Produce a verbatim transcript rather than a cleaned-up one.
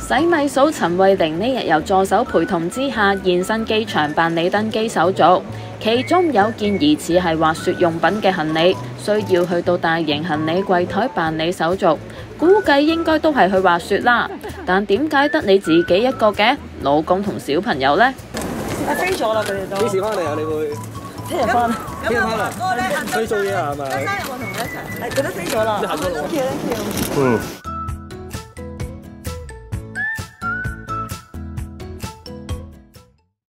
洗米嫂陳慧玲呢日由助手陪同之下現身機場辦理登機手續，其中有件疑似係滑雪用品嘅行李，需要去到大型行李櫃台辦理手續，估計應該都係去滑雪啦。但點解得你自己一個嘅？老公同小朋友呢？ 啊飛咗啦，佢哋都。幾時翻嚟啊？你會？聽日翻。聽日翻啊？去做嘢啊？係咪？今晚有冇同佢一齊？係，佢都飛咗啦。你行咗路。嗯。